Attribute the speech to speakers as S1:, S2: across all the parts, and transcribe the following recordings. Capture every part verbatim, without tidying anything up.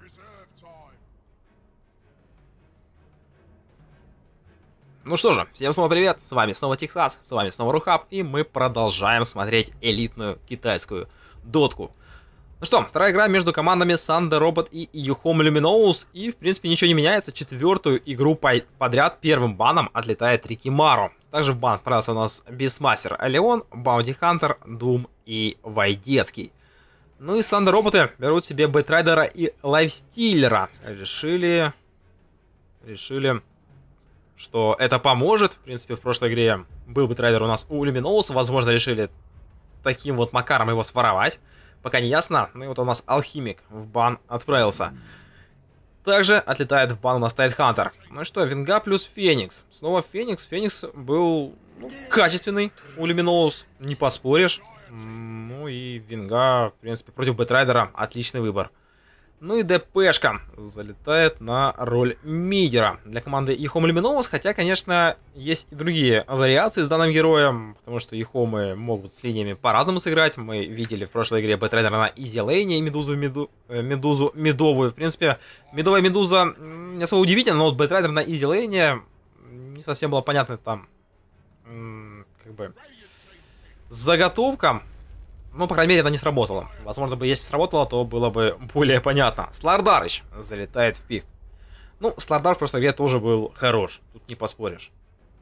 S1: Ну что же, всем снова привет, с вами снова Тексас, с вами снова Рухаб, и мы продолжаем смотреть элитную китайскую дотку. Ну что, вторая игра между командами Thunder Robot и Yuhom Luminous, и в принципе ничего не меняется, четвертую игру подряд первым баном отлетает Рикимару. Также в бан отправился у нас Beastmaster Леон, Bounty Hunter, Doom и Вайдецкий. Ну и Thunder Роботы берут себе Бэтрайдера и Лайфстиллера. Решили... Решили... что это поможет. В принципе, в прошлой игре был бы трейдер у нас у Luminous. Возможно, решили таким вот макаром его своровать. Пока не ясно. Ну и вот у нас Алхимик в бан отправился. Также отлетает в бан у нас Тайтхантер. Ну и что, Винга плюс Феникс. Снова Феникс. Феникс был ну, качественный у Luminous. Не поспоришь. Ну и Винга, в принципе, против Бэтрайдера отличный выбор. Ну и ДПшка залетает на роль мидера для команды Yuhom Luminous, хотя, конечно, есть и другие вариации с данным героем, потому что Юхомы могут с линиями по-разному сыграть. Мы видели в прошлой игре Бэтрайдера на Изи Лейне и Медузу, меду, медузу медовую. В принципе, медовая Медуза не особо удивительна, но вот Бэтрайдер на Изи Лейне не совсем было понятно там, как бы, заготовка. Ну, по крайней мере, это не сработало. Возможно, бы если сработало, то было бы более понятно. Слардарыч залетает в пик. Ну, Слардар в прошлой игре тоже был хорош. Тут не поспоришь.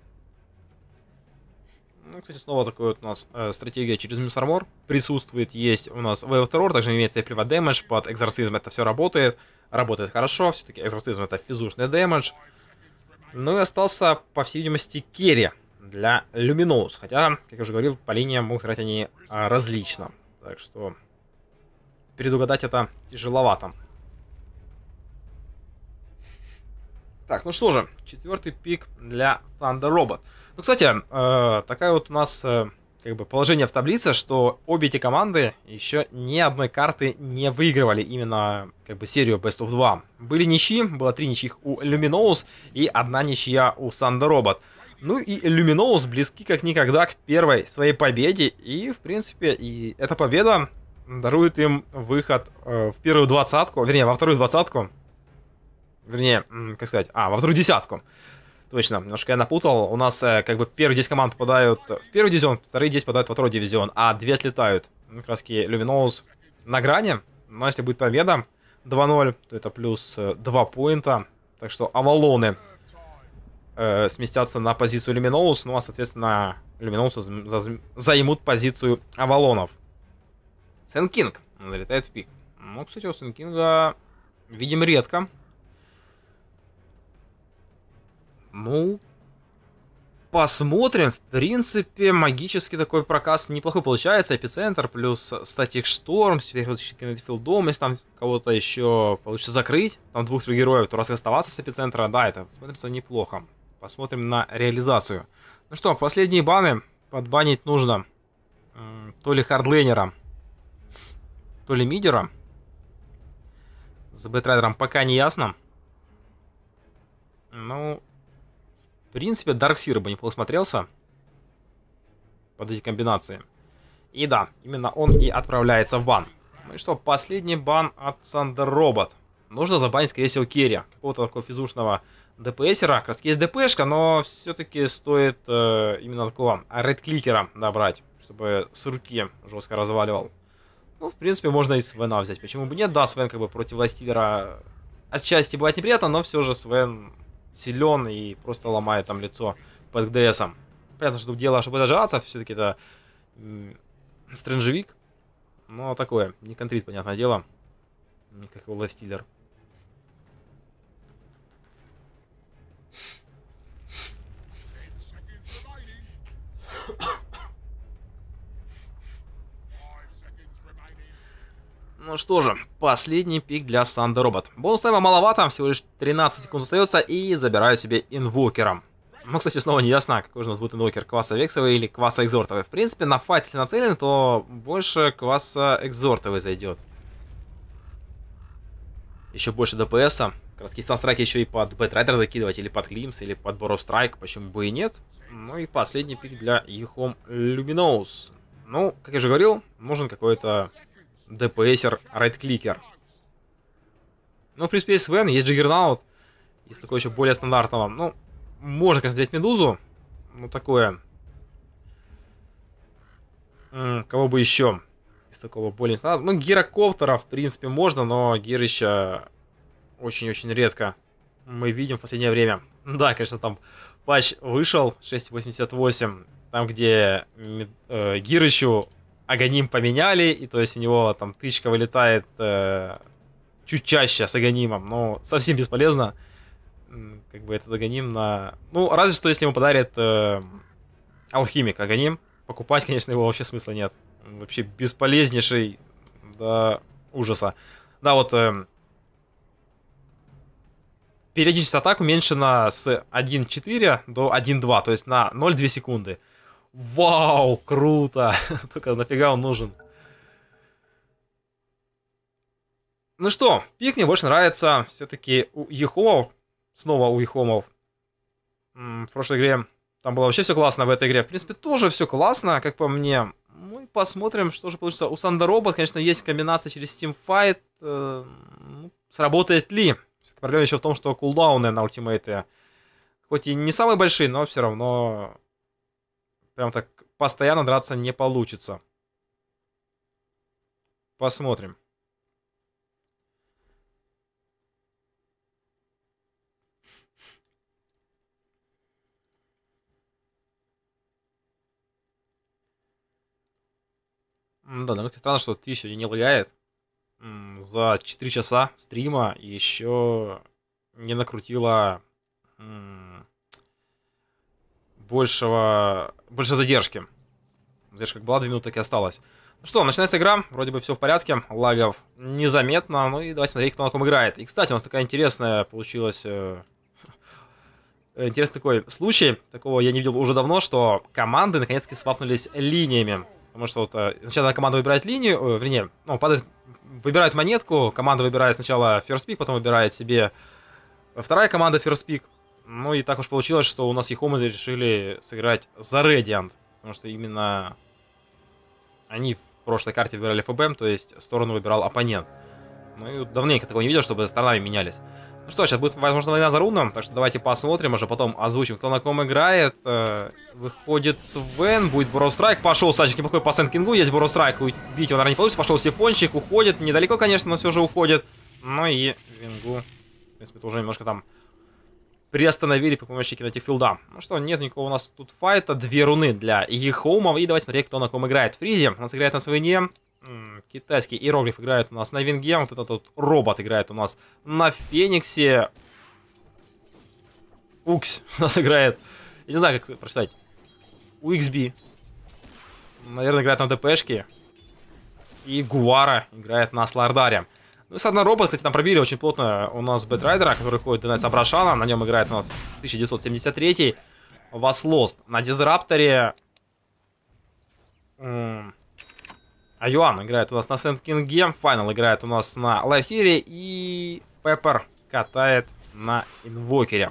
S1: Ну, кстати, снова такая вот у нас э, стратегия через Мисс Армор присутствует. Есть у нас Wave of Terror, также имеется Приват Дэмэдж. Под Экзорцизм это все работает. Работает хорошо. Все-таки Экзорцизм это физушный дэмэдж. Ну и остался, по всей видимости, керри для Luminous. Хотя, как я уже говорил, по линиям могут играть они а, различно. Так что предугадать это тяжеловато. Так, ну что же, четвертый пик для Thunder Robot. Ну, кстати, э, такая вот у нас э, как бы положение в таблице, что обе эти команды еще ни одной карты не выигрывали именно как бы серию Best of два. Были ничьи, было три ничьих у Luminous и одна ничья у Thunder Robot. Ну и Luminous близки как никогда к первой своей победе. И, в принципе, и эта победа дарует им выход э, в первую двадцатку. Вернее, во вторую двадцатку. Вернее, как сказать, а, во вторую десятку. Точно, немножко я напутал. У нас э, как бы первые десять команд попадают в первый дивизион, вторые десять попадают во второй дивизион, а две отлетают. Ну, как раз таки Luminous на грани. Но если будет победа два ноль, то это плюс два поинта. Так что Авалоны сместятся на позицию Luminous, ну а соответственно Luminous займут позицию Авалонов. Сенкинг залетает в пик. Ну, кстати, у Сенкинга видим редко. Ну, посмотрим. В принципе, магический такой прокаст неплохой получается. Эпицентр плюс статик шторм, филдом, если там кого-то еще получится закрыть, там двух-трех героев, то раз оставаться с эпицентра, да, это смотрится неплохо. Посмотрим на реализацию. Ну что, последние баны подбанить нужно то ли хардлейнера, то ли мидера. С Бэтрайдером пока не ясно. Ну, в принципе, Дарксир бы неплохо смотрелся под эти комбинации. И да, именно он и отправляется в бан. Ну и что, последний бан от Thunder Robot. Нужно забанить, скорее всего, керри. Какого-то такого физушного ДПСера. Как раз есть ДПшка, но все-таки стоит э, именно такого рейд-кликера набрать, чтобы с руки жестко разваливал. Ну, в принципе, можно и Свена взять. Почему бы нет? Да, Свен как бы против Лайфстиллера отчасти бывает неприятно, но все же Свен силен и просто ломает там лицо под ГДСом. Понятно, что дело, чтобы дожраться, все-таки это стрэнджевик. Но такое, не контрит, понятное дело. Не как его Лайфстиллер. Ну что же, последний пик для Thunder Robot. Бонус тайма маловато, всего лишь тринадцать секунд остается, и забираю себе инвокера. Ну, кстати, снова не ясно, какой же у нас будет инвокер, кваса вексовый или кваса экзортовый. В принципе, на файт, если нацелен, то больше кваса экзортовый зайдет. Еще больше ДПСа. Как раз Санстрайк еще и под Бэтрайдер закидывать, или под Глимс, или под Боров Страйк, почему бы и нет. Ну и последний пик для Yuhom Luminous. Ну, как я уже говорил, нужен какой-то ДПСер, райт-кликер. Ну, в принципе, есть Свен, есть Джиггернаут. Есть такое еще более стандартного. Ну, можно, конечно, взять Медузу. Ну, такое. М, кого бы еще? Из такого более стандартного. Ну, Гирокоптера, в принципе, можно, но Гирища очень-очень редко мы видим в последнее время. Да, конечно, там патч вышел шесть восемьдесят восемь. Там, где э, Гирищу Аганим поменяли. И то есть у него там тычка вылетает э, чуть чаще с Аганимом. Но совсем бесполезно. Как бы этот Аганим на... Ну, разве что если ему подарит э, Алхимик Аганим. Покупать, конечно, его вообще смысла нет. Вообще бесполезнейший до ужаса. Да, вот... Э, периодичность атак уменьшена с один четыре до один два. То есть на ноль целых две секунды. Вау, круто! Только нафига он нужен? Ну что, пик мне больше нравится все-таки у Ехомов. Снова у Ехомов. В прошлой игре там было вообще все классно, в этой игре. В принципе, тоже все классно, как по мне. Ну и посмотрим, что же получится. У Сандеробот, конечно, есть комбинация через Teamfight. Э, ну, сработает ли? Проблема еще в том, что кулдауны на ультимейты хоть и не самые большие, но все равно прям так постоянно драться не получится. Посмотрим. Да, довольно странно, что ты сегодня не лагает. За четыре часа стрима еще не накрутила большего, больше задержки. Задержка как была, две минуты, так и осталось. Ну что, начинается игра, вроде бы все в порядке, лагов незаметно, ну и давайте смотреть, кто на ком играет. И, кстати, у нас такая интересная получилась... Э, интересный такой случай, такого я не видел уже давно, что команды наконец-таки свапнулись линиями. Потому что вот э, сначала команда выбирает линию, э, вернее, ну, падает, выбирает монетку, команда выбирает сначала first pick, потом выбирает себе вторая команда first pick. Ну и так уж получилось, что у нас Ехомы решили сыграть за Radiant. Потому что именно они в прошлой карте выбирали эф бэ эм, то есть сторону выбирал оппонент. Ну и давненько такого не видел, чтобы сторонами менялись. Ну что, сейчас будет, возможно, война за руном, так что давайте посмотрим, уже потом озвучим, кто на ком играет. Выходит Свен, будет Бурострайк, пошел Сачик неплохой по Сент-Кингу, есть Бурострайк, убить его, наверное, не получится, пошел Сифончик, уходит, недалеко, конечно, но все же уходит. Ну и Вингу, в принципе, тоже немножко там приостановили при помощи кинетик-филда. Ну что, нет никакого у нас тут файта, две руны для Ехомов, и давайте смотреть, кто на ком играет. Фризи у нас играет на Свене. Китайский иероглиф играет у нас на Винге. Вот этот вот робот играет у нас на Фениксе. Укс у нас играет. Я не знаю, как прочитать. у икс би. Наверное, играет на ДПшке. И Гувара играет на Слардаре. Ну и, соответственно, робот, кстати, там пробили очень плотно у нас Бэтрайдера, который ходит до Найтса Брашана. На нем играет у нас тысяча девятьсот семьдесят три. Вас Лост на Дизрапторе. А Юан играет у нас на Сент-Кинге, Файнал играет у нас на Лайфсире, и Пеппер катает на Инвокере.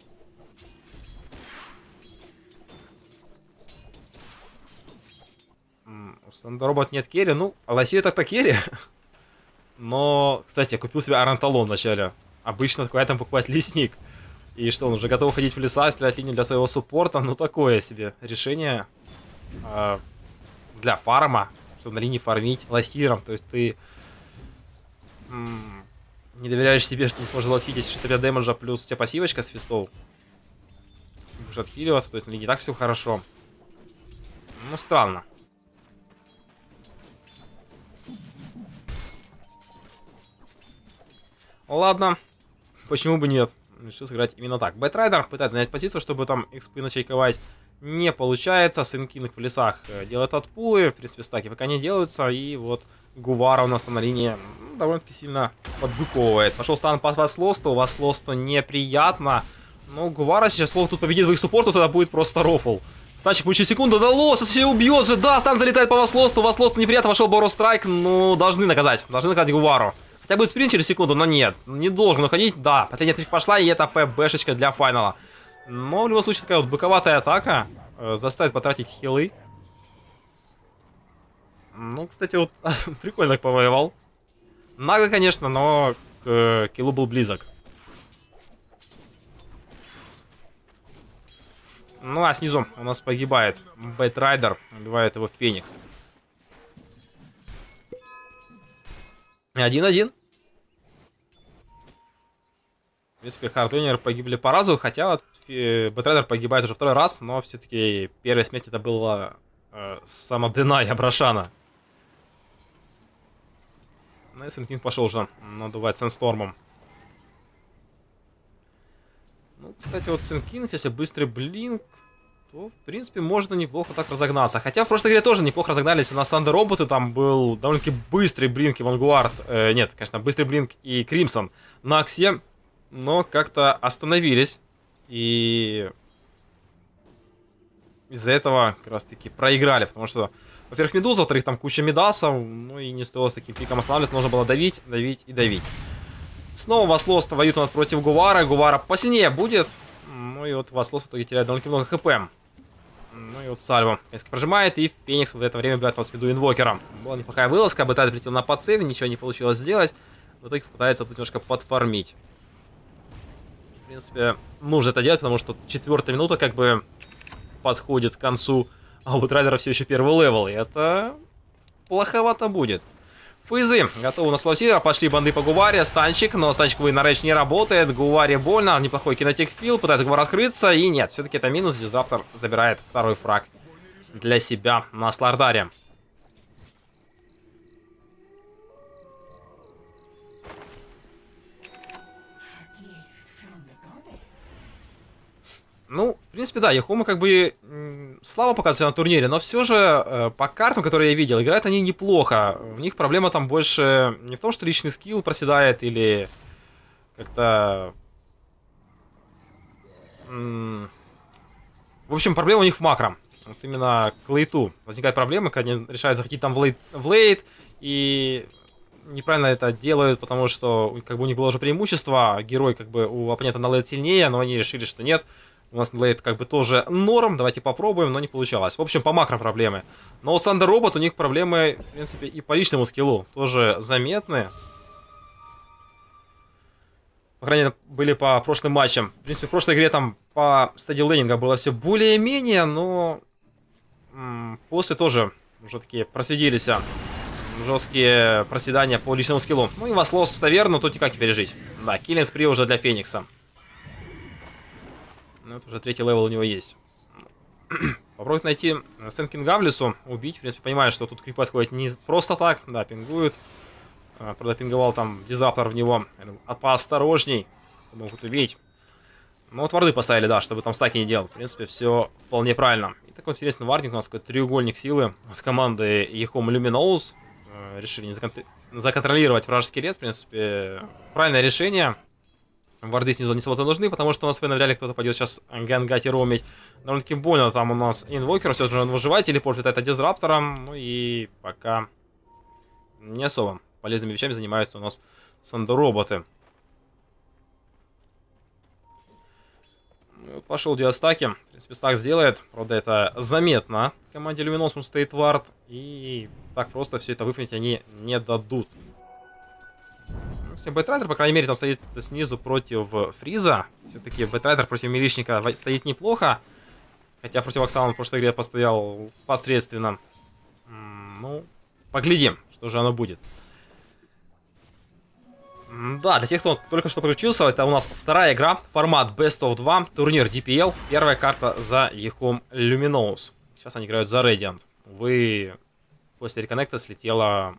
S1: У Сандеробот нет керри, ну, а Лайфсире так-то керри. Но, кстати, я купил себе Аранталон вначале. Обычно такой айтем покупать лесник. И что, он уже готов ходить в леса, стрелять линию для своего суппорта, ну такое себе решение э, для фарма. Чтобы на линии фармить ластиром, то есть ты м не доверяешь себе, что не сможешь ластить шестьдесят пять дэмэджа, плюс у тебя пассивочка с фистов. Будешь отхиливаться, то есть на линии так все хорошо. Ну, странно. Ладно, почему бы нет? Решил сыграть именно так. Бэтрайдер пытается занять позицию, чтобы там экспы начейковать. Не получается, Сенкинг в лесах делает отпулы, в принципе, стаки пока не делаются, и вот Гувара у нас там на линии ну, довольно-таки сильно подбыковывает. Пошел стан по Васлосту, Васлосту неприятно, но Гувара сейчас, слово тут победит двоих суппортов, тогда будет просто рофл. Стачик получил секунду, да Лос, если убьет же, да, стан залетает по Васлосту, Васлосту неприятно, вошел Борострайк, ну, должны наказать, должны наказать Гувару. Хотя будет спринт через секунду, но нет, не должен уходить, да, последняя трик пошла, и это ФБшечка для файнала. Но в любом случае такая вот быковатая атака э, заставит потратить хилы. Ну, кстати, вот прикольно так повоевал. Наго, конечно, но к киллу был близок. Ну а снизу у нас погибает Бэтрайдер, убивает его Феникс. один-один. В принципе, Хардлинер погибли по разу, хотя вот Бэтрайдер погибает уже второй раз, но все-таки первая смерть это была э, самоденая Брошана. Ну и Сенкинг пошел уже надувать Сенстормом. Ну, кстати, вот Сенкинг, если быстрый блинк, то, в принципе, можно неплохо так разогнаться. Хотя в прошлой игре тоже неплохо разогнались. У нас Сандер Роботы, там был довольно-таки быстрый блинк и Вангуард. Э, нет, конечно, быстрый блинк и Кримсон на Аксе. Но как-то остановились. И из-за этого как раз-таки проиграли. Потому что, во-первых, Медуза, во-вторых, там куча медасов. Ну и не стоило с таким пиком останавливаться. Нужно было давить, давить и давить. Снова Васлост воюет у нас против Гувара. Гувара посильнее будет. Ну и вот Васлост в итоге теряет довольно много хп. Ну и вот Сальво несколько прожимает. И Феникс в это время убивает нас в виду инвокера. Была неплохая вылазка. Бэтрайдер прилетел на подсейв. Ничего не получилось сделать. В итоге пытается тут немножко подфармить. В принципе, нужно это делать, потому что четвертая минута как бы подходит к концу. А у Бэтрайдера все еще первый левел. И это плоховато будет. Фейзы готовы на слотира, пошли банды по Гуваре, станчик, но станчиковый наречь не работает, Гуваре больно, неплохой кинетик фил, пытается Гувар раскрыться, и нет, все-таки это минус, Дизраптор забирает второй фраг для себя на Слардаре. Ну, в принципе, да, Яхома как бы слабо показывается на турнире, но все же э, по картам, которые я видел, играют они неплохо. У них проблема там больше не в том, что личный скилл проседает или как-то... В общем, проблема у них в макро. Вот именно к лейту возникает проблема, когда они решают захотеть там в лейт, в лейт и неправильно это делают, потому что как бы у них было уже преимущество, герой как бы у оппонента на лейт сильнее, но они решили, что нет. У нас лейт как бы тоже норм, давайте попробуем, но не получалось. В общем, по макро проблемы. Но у Сандер Робот у них проблемы, в принципе, и по личному скиллу тоже заметны. По крайней мере, были по прошлым матчам. В принципе, в прошлой игре там по стадии лейнинга было все более-менее, но после тоже уже такие проследились жесткие проседания по личному скиллу. Ну и Васлос в таверну, тут никак не пережить. Да, киллинг спри уже для Феникса. Ну, это уже третий левел у него есть. Попробует найти Сенкинга в лесу, убить. В принципе, понимаю, что тут крипы отходят не просто так. Да, пингуют. Правда, пинговал там Дизраптор в него. А поосторожней. Могут убить. Ну, вот варды поставили, да, чтобы там стаки не делать. В принципе, все вполне правильно. И такой интересный вардинг. У нас такой треугольник силы от команды Яхома Люминоус. Решили не закон... законтролировать вражеский лес. В принципе, правильное решение. Варды снизу не особо нужны, потому что у нас в навряд ли кто-то пойдет сейчас гангать и ромить. Довольно-таки больно, там у нас инвокер, все же он выживает, телепорт летает от Дизраптором. Ну и пока не особо полезными вещами занимаются у нас Сандер-роботы. Ну, пошел диастаки. В принципе, стак сделает. Правда, это заметно. Команде Люминосум стоит вард. И так просто все это выполнить они не дадут. Бэтрайдер, по крайней мере, там стоит снизу против Фриза. Все-таки Бэтрайдер против Милишника стоит неплохо. Хотя против Оксана в прошлой игре постоял посредственно. Ну, поглядим, что же оно будет. Да, для тех, кто только что подключился, это у нас вторая игра. Формат бест оф два, турнир ди пи эл. Первая карта за Яхом Люминоус. Сейчас они играют за Radiant. Увы, после реконнекта слетело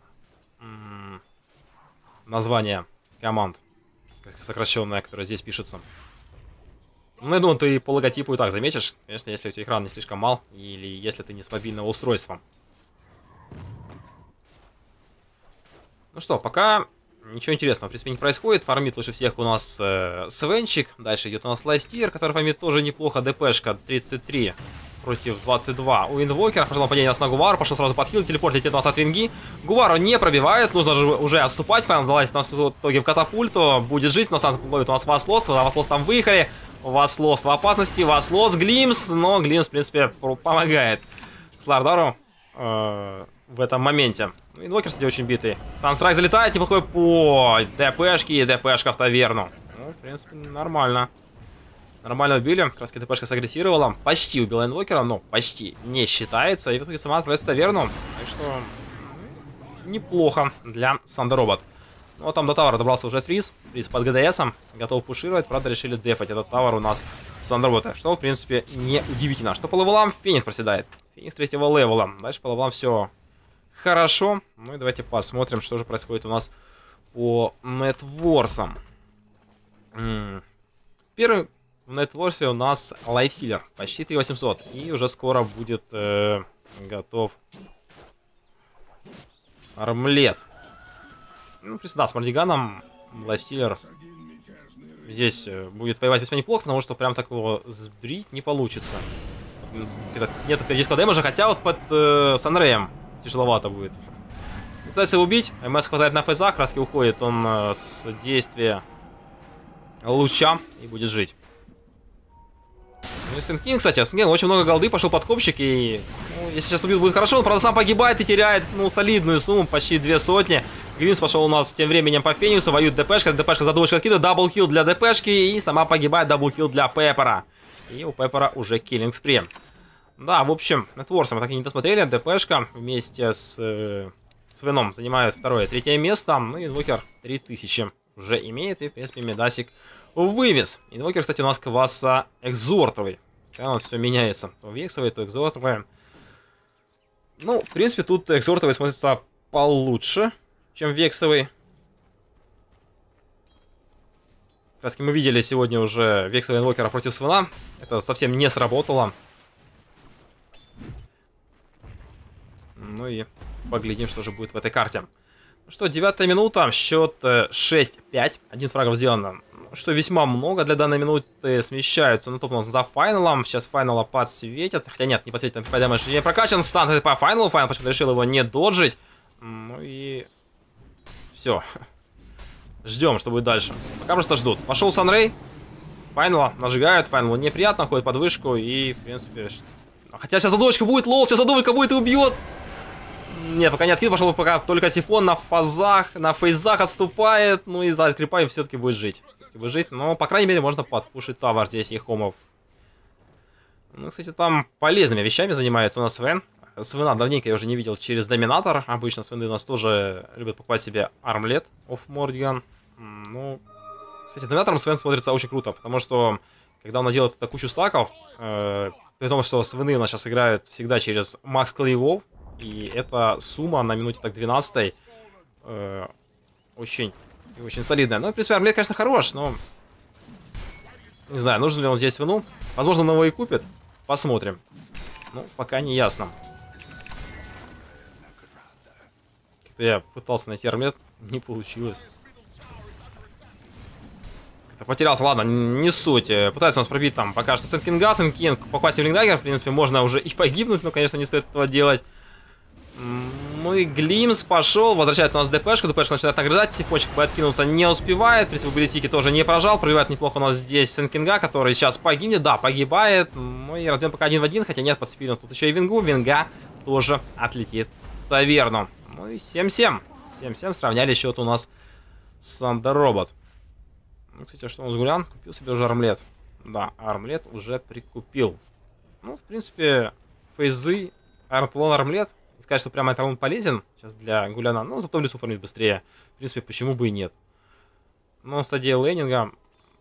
S1: название команд, сокращенное, которое здесь пишется. Ну, я думаю, ты по логотипу и так заметишь, конечно, если у тебя экран не слишком мал, или если ты не с мобильного устройства. Ну что, пока ничего интересного, в принципе, не происходит. Фармит лучше всех у нас э, Свенчик. Дальше идет у нас Лайфстир, который фармит тоже неплохо. ДПшка тридцать три против двадцать два. У инвокера пошло нападение на Гувару, пошел сразу под хил, телепорт летит у нас от Винги. Гувару не пробивает, нужно же уже отступать. Файл залазит у нас в итоге в катапульту. Будет жить, но сам ловит у нас Васлост. Васлост там выехали. Васлост в опасности. Васлост, Глимс. Но Глимс, в принципе, помогает Слардару э, в этом моменте. Инвокер, кстати, очень битый. Санстрайк залетает, неплохой по ДПшке и ДПшка в таверну. Ну, в принципе, нормально. Нормально убили. Как раз ДПшка сагрессировала. Почти убила инвокера, но почти не считается. И в итоге сама отправляется в таверну. Так что неплохо для Сандеробот. Ну, вот там до тавра добрался уже Фриз. Фриз под ГДСом. Готов пушировать. Правда, решили дефать этот тавр у нас Сандеробота. Что, в принципе, не удивительно. Что по левелам? Феникс проседает. Феникс третьего левела. Дальше по левелам все хорошо. Ну и давайте посмотрим, что же происходит у нас по нетворсам. Первый в нетворсе у нас лайфсилер. Почти три тысячи восемьсот. И уже скоро будет э, готов армлет. Ну, да, с Мардиганом лайфстиллер здесь будет воевать весьма неплохо, потому что прям так его сбрить не получится. Нету периодического дэмэджа, хотя вот под э, Санреем тяжеловато будет. Пытается его убить, МС хватает на фейзах, краски уходит он э, с действия луча и будет жить. Ну и Сенкин, кстати, Сенкин очень много голды, пошел подкопчик и, ну, если сейчас убит, будет хорошо, он, правда, сам погибает и теряет, ну, солидную сумму, почти две сотни. Гринс пошел у нас тем временем по Фениксу, воюет ДПшка, ДПшка за дочку откидывает, даблкилл для ДПшки и сама погибает, даблкилл для Пеппера. И у Пеппера уже киллинг спри. Да, в общем, нетворса мы так и не досмотрели, ДПшка вместе с, э, с Веном занимает второе, третье место, ну и инвокер три тысячи уже имеет и, в принципе, медасик вывез. Инвокер, кстати, у нас класса экзортовый. Постоянно все меняется. То вексовый, то экзортовый. Ну, в принципе, тут экзортовый смотрится получше, чем вексовый. Как раз мы видели сегодня уже вексовый инвокера против Свена. Это совсем не сработало. Ну и поглядим, что же будет в этой карте. Ну что, девятая минута, счет шесть пять. один фрагов сделано. Что весьма много для данной минуты. Смещаются на топ у нас за файналом. Сейчас файнала подсветят. Хотя нет, не подсветят, по дэмэдж не прокачан. Станция по файналу. Файнал почему-то решил его не доджить. Ну и... все. Ждем, что будет дальше. Пока просто ждут. Пошел Санрей. Файнала нажигают. Файналу неприятно. Ходит под вышку. И, в принципе... Хотя сейчас задувочка будет. Лол, сейчас задувочка будет и убьет. Нет, пока не откид, пошел пока только Сифон на фазах, на фейзах отступает. Ну и за скрипами все-таки будет жить. Все-таки будет жить, но, по крайней мере, можно подпушить тавар здесь и хомов. Ну, кстати, там полезными вещами занимается у нас Свен. Свена давненько я уже не видел через Доминатор. Обычно Свены у нас тоже любят покупать себе армлет оф Мордиган. Ну, кстати, Доминатором Свен смотрится очень круто, потому что, когда он наделает это кучу стаков, э, при том, что Свены у нас сейчас играют всегда через Макс Клейвов, и эта сумма на минуте так двенадцатой э, очень, очень солидная. Ну, в принципе, армлет, конечно, хорош, но... Не знаю, нужен ли он здесь Вену. Возможно, он его и купит. Посмотрим. Ну, пока не ясно. Как-то я пытался найти армлет, не получилось. Как-то потерялся, ладно, не суть. Пытается нас пробить там пока что Сенкинга, Сенкинг, попасть в Лингдагер, в принципе, можно уже и погибнуть, но, конечно, не стоит этого делать. Ну и Глимс пошел, возвращает у нас ДПшку, ДПшка начинает нагрызать, Сифончик подкинулся, не успевает, в принципе, баллистики тоже не прожал, пробивает неплохо у нас здесь Сенкинга, который сейчас погибнет, да, погибает, ну и разбьем пока один в один, хотя нет, подцепили у нас тут еще и Вингу, Винга тоже отлетит в таверну. Ну и семь семь, семь семь, сравняли счет у нас с Сандеробот. Ну, кстати, что у нас Гулян? Купил себе уже армлет. Да, армлет уже прикупил. Ну, в принципе, фейзы, армплон, армлет. Сказать, что прямо это он полезен сейчас для Гуляна, но зато в лесу фармить быстрее. В принципе, почему бы и нет. Но стадия лейнинга...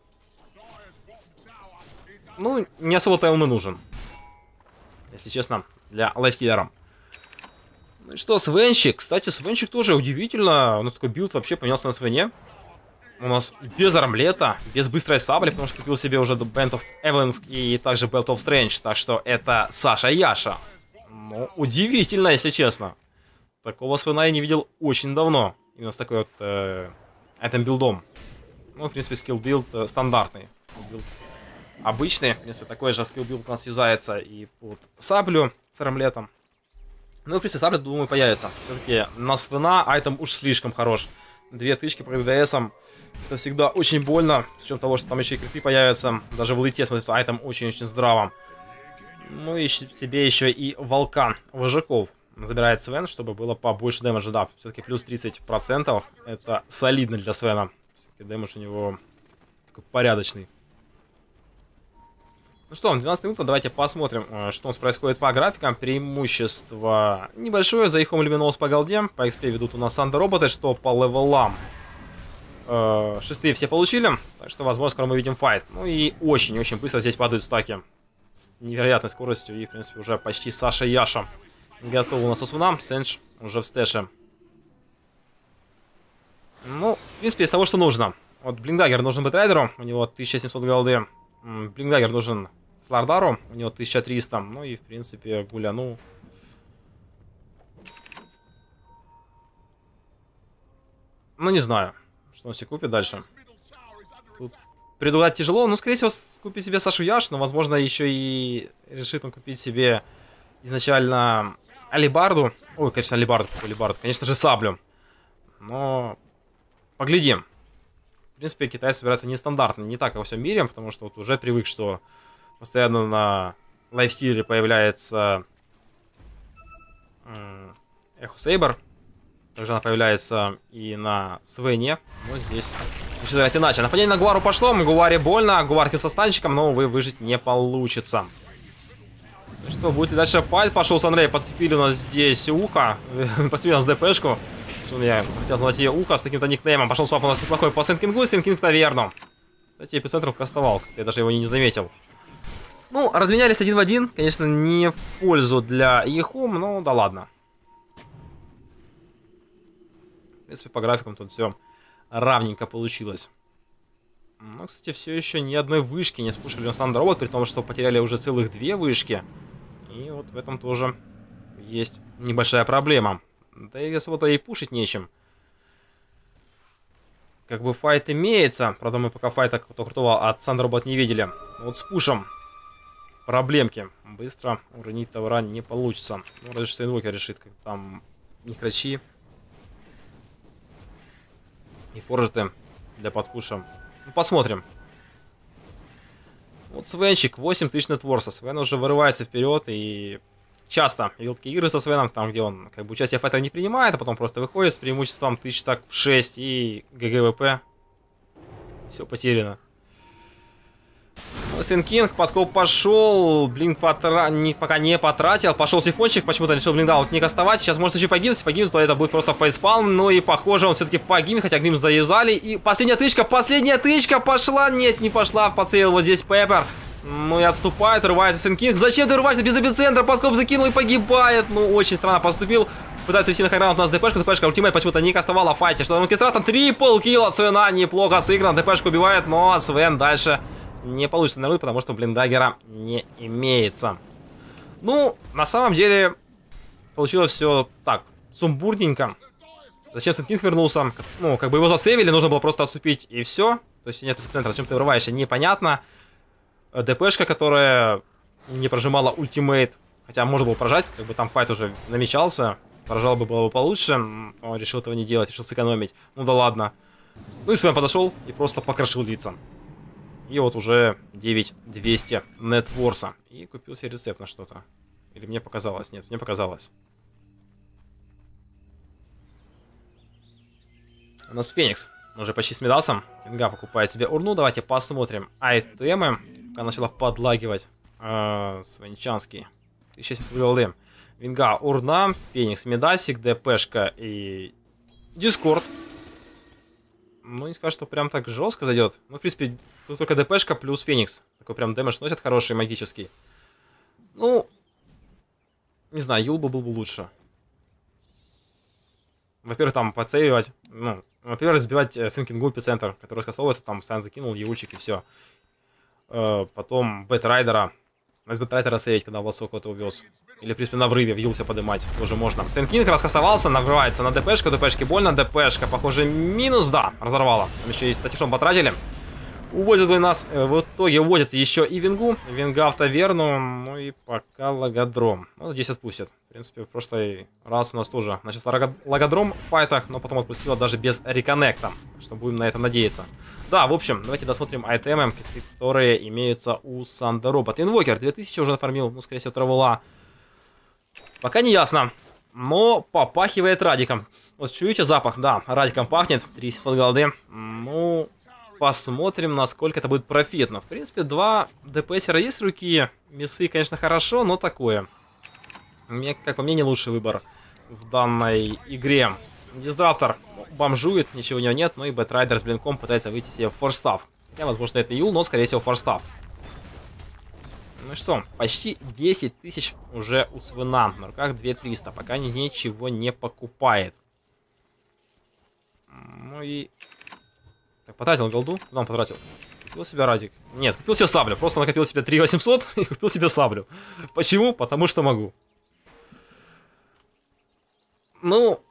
S1: Ну, не особо-то ему нужен. Если честно, для лайфстиллера. Ну и что, Свенчик? Кстати, Свенчик тоже удивительно. У нас такой билд вообще поменялся на Свене. У нас без армлета, без быстрой сабли, потому что купил себе уже Band of Evelynsk и также Belt of Strange. Так что это Саша Яша. Ну, удивительно, если честно. Такого Свена я не видел очень давно. Именно с такой вот э, этим билдом. Ну, в принципе, скилл-билд э, стандартный. Билд обычный. В принципе, такой же скилл-билд у нас юзается и под саблю с армлетом. Ну, в принципе, сабля, думаю, появится. Все-таки на Свена айтем уж слишком хорош. Две тычки по ГДСам. Это всегда очень больно. С учетом того, что там еще и крипы появятся. Даже в лите смотрится айтем очень-очень здраво. Ну и себе еще и волкан вожаков забирает Свен, чтобы было побольше дэмэджа. Да, все-таки плюс тридцать процентов. Это солидно для Свена. Все-таки дэмэдж у него такой порядочный. Ну что, двенадцатая минута, давайте посмотрим, что у нас происходит по графикам. Преимущество небольшое за Ихом Люминоус по голде. По экспе ведут у нас Сандероботы, что по левелам. Э, шестые все получили, так что, возможно, скоро мы видим файт. Ну и очень-очень быстро здесь падают стаки. С невероятной скоростью. И, в принципе, уже почти Саша и Яша готовы у нас у Свена. Сэндж уже в стэше. Ну, в принципе, из того, что нужно. Вот Блинкдаггер нужен Бэтрайдеру, у него тысяча семьсот голды. Блинкдаггер нужен Слардару, у него тысяча триста. Ну и, в принципе, Гуляну. Ну, не знаю, что он себе купит дальше. Тут предугадать тяжело. Ну, скорее всего, купить себе Сашу Яш, но, возможно, еще и решит он купить себе изначально алибарду. Ой, конечно, алибарду, алибарду. Конечно же, саблю. Но поглядим. В принципе, Китай собирается нестандартно, не так, как во всем мире, потому что вот уже привык, что постоянно на лайфстиле появляется Эхо Сейбр. Также она появляется и на Свене. Но здесь решили играть иначе. Нападение на Гуару пошло, Гуаре больно, Гуарки со станчиком, но, увы, выжить не получится. Ну что, будет ли дальше файт? Пошел Санрей, подцепили у нас здесь ухо, подцепили у нас ДПшку. Я хотел назвать ее ухо с таким-то никнеймом. Пошел свап у нас неплохой по Сенкингу, Сенкинг в таверну. Кстати, эпицентр кастовал, я даже его не заметил. Ну, разменялись один в один. Конечно, не в пользу для Ехум, но да ладно. В принципе, по графикам тут все равненько получилось. Но, кстати, все еще ни одной вышки не спушили на Сандеробот, при том, что потеряли уже целых две вышки. И вот в этом тоже есть небольшая проблема. Да и особо-то и пушить нечем. Как бы файт имеется. Правда, мы пока файта крутого от Сандеробот не видели. Вот с пушем проблемки. Быстро уронить товара не получится. Ну, разве что инвокер решит, как там не крачи. И форжеты для подпуша. Ну, посмотрим. Вот Свенчик, восемь тысяч нетворса. Свен уже вырывается вперед и часто видел такие игры со Свеном, там где он как бы участие в файтах не принимает, а потом просто выходит с преимуществом тысяч так в шесть и ГГВП. Все потеряно. Сенкинг, подкоп пошел, Блинк потра... не, пока не потратил, пошел сифончик, почему-то решил Блинкдаут не кастовать, сейчас может еще погибнуть, если погибнет, то это будет просто фейспалм, ну и похоже он все-таки погибнет, хотя Грим заюзали, и последняя тычка, последняя тычка пошла, нет, не пошла, подсеял вот здесь Пеппер, ну и отступает, рывается Сенкинг, зачем ты рываешься без эпицентра, подкоп закинул и погибает, ну очень странно поступил. Пытается вести на хайграунд у нас ДПшка, ДПшка ультимейт почему-то не кастовала в файте, что там страшно, трипл килл от Свена, неплохо сыгран, ДПшка убивает, но Свен дальше не получится нарыть, потому что Блинкдаггера не имеется. Ну, на самом деле, получилось все так, сумбурненько. Зачем Сенкинг вернулся? Ну, как бы его засейвили, нужно было просто отступить и все. То есть нет центра, зачем ты врываешься, непонятно. ДПшка, которая не прожимала ультимейт, хотя можно было прожать, как бы там файт уже намечался. Прожал бы, было бы получше. Он решил этого не делать, решил сэкономить. Ну да ладно. Ну и Свен подошел и просто покрошил лица. И вот уже девять тысяч двести нетворса. И купил себе рецепт на что-то. Или мне показалось? Нет, мне показалось. У нас Феникс. Уже почти с Медасом. Винга покупает себе урну. Давайте посмотрим айтемы. Пока начала подлагивать. Э, Свенчанский. тысяча семьсот голды. Винга, урна. Феникс, Медасик, ДПшка и Дискорд. Ну, не скажу, что прям так жестко зайдет. Ну, в принципе, тут только ДПшка плюс Феникс. Такой прям дэмэдж носит хороший, магический. Ну, не знаю, Юлба был бы лучше. Во-первых, там подсейвивать. Ну, во-первых, сбивать э, Сенкингу эпицентр, который скастовывается, там Сан закинул, Еульчик и все. Э, потом Бэтрайдера. Надо Бэтрайдера сейвить, когда волосок кого-то увез. Или, в принципе, на врыве в Юлсе поднимать тоже можно. Сенкинг раскасовался, наврывается на ДПшку. ДПшке больно, ДПшка, похоже, минус, да, разорвала. Там еще и статишон потратили. Уводят у нас, э, в итоге уводят еще и Вингу. Винга в таверну, ну и пока логодром. Ну, здесь отпустят. В принципе, в прошлый раз у нас тоже начался логодром в файтах, но потом отпустила даже без реконнекта. Что будем на это надеяться. Да, в общем, давайте досмотрим айтемы, которые имеются у Сандеробот. Инвокер две тысячи уже нафармил, ну, скорее всего, травела. Пока не ясно. но попахивает радиком. Вот чуете запах? Да, радиком пахнет. три семьсот голды. Ну, посмотрим, насколько это будет профитно. В принципе, два ДПСера есть руки. Мясы, конечно, хорошо, но такое. Мне, как по мне, не лучший выбор в данной игре. Дизраптор бомжует, ничего у него нет, но и Бэтрайдер с блинком пытается выйти себе в форстав. Хотя, возможно, это Юл, но, скорее всего, форстав. Ну что, почти десять тысяч уже у Свена. На руках две тысячи триста. Пока ничего не покупает. Ну и... Так, потратил голду? Куда он потратил? Купил себе радик. Нет, купил себе саблю. Просто накопил себе три тысячи восемьсот и купил себе саблю. Почему? Потому что могу. Ну...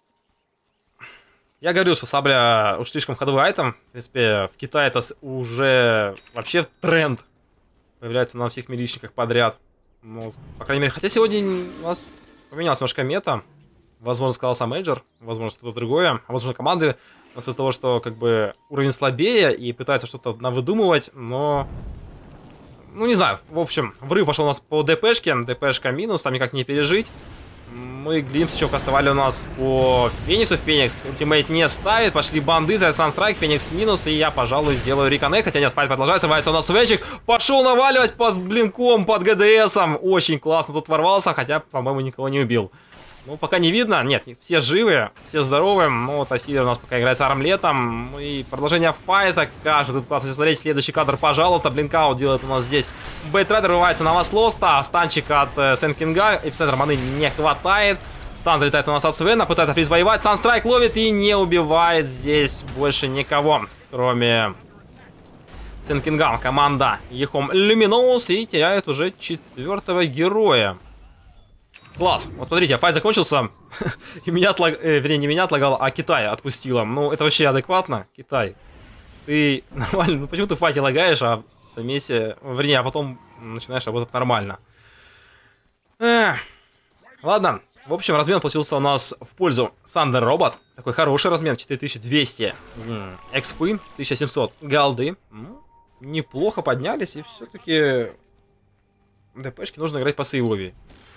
S1: Я говорил, что сабля уж слишком ходовый айтем. В принципе, в Китае это уже вообще тренд. Появляется на всех милишниках подряд. Ну, по крайней мере, хотя сегодня у нас поменялась немножко мета. Возможно, сказался мейджор, возможно, что-то другое. А возможно, команды, из-за того, что как бы уровень слабее и пытаются что-то навыдумывать, но... Ну, не знаю, в общем, врыв пошел у нас по ДПшке. ДПшка минус, там никак не пережить. Мы Глимс еще кастовали у нас по Фениксу. Феникс ультимейт не ставит. Пошли банды за Санстрайк. Феникс минус. И я, пожалуй, сделаю реконнект. Хотя нет, файт продолжается. Вается у нас Свечик. Пошел наваливать под блинком, под ГДСом. Очень классно тут ворвался. Хотя, по-моему, никого не убил. Ну, пока не видно. Нет, все живы, все здоровы. Ну, вот Асилер у нас пока играет с армлетом. Ну и продолжение файта. Каждый тут классно смотреть. Следующий кадр, пожалуйста. Блинкаут делает у нас здесь. Бэтрайдер вырывается на вас лоста. Станчик от э, Сенкинга. Эпицентр маны не хватает. Стан залетает у нас от Свена. Пытается фриз воевать. Санстрайк ловит и не убивает здесь больше никого. Кроме Сенкинга. Команда Ехом Люминоус. И теряет уже четвертого героя. Класс. Вот смотрите, файт закончился. И меня отлаг... э, вернее, не меня отлагало, а Китай отпустила. Ну, это вообще адекватно. Китай. Ты нормально. Ну, почему ты в файте лагаешь, а в замесе... Вернее, а потом начинаешь работать нормально. Эх. Ладно. В общем, размен получился у нас в пользу Thunder Robot. Такой хороший размен. четыре тысячи двести экспы. тысяча семьсот голды. Ну, неплохо поднялись. И все-таки ДПшки нужно играть по сейвове.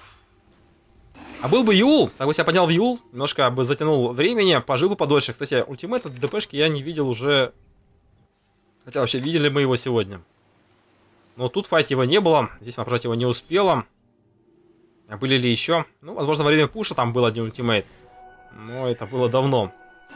S1: А был бы Юл, так бы себя поднял в Юл, немножко бы затянул времени, пожил бы подольше. Кстати, ультимейт от ДПшки я не видел уже... Хотя вообще видели мы его сегодня. Но тут в файте его не было, здесь она прожать его не успела. А были ли еще? Ну, возможно, во время пуша там был один ультимейт. Но это было давно.